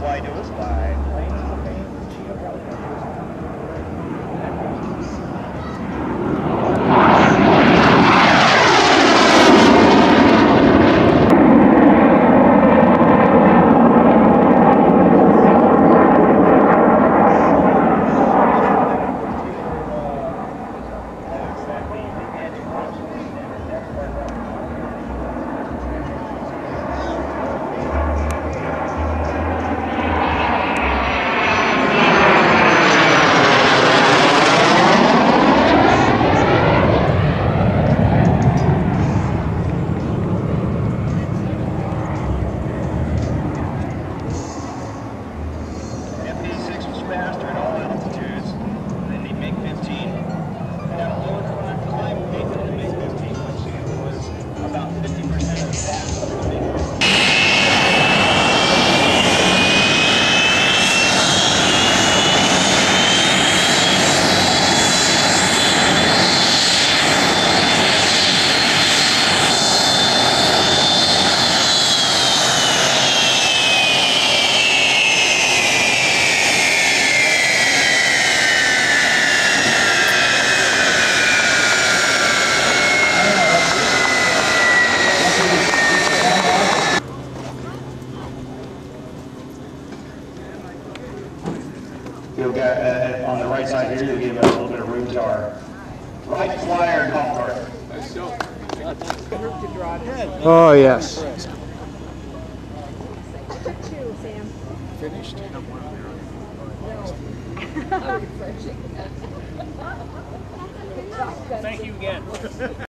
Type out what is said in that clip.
fly to us by planes of the Maine. F86 was faster at all altitudes than the MiG-15. It had a lower climb rate than the MiG-15, which was about 50% of the fast of the MiG-15. You'll get on the right side here, you'll give a little bit of room to our right flyer golf cart. Oh, yes. Finished? Thank you again.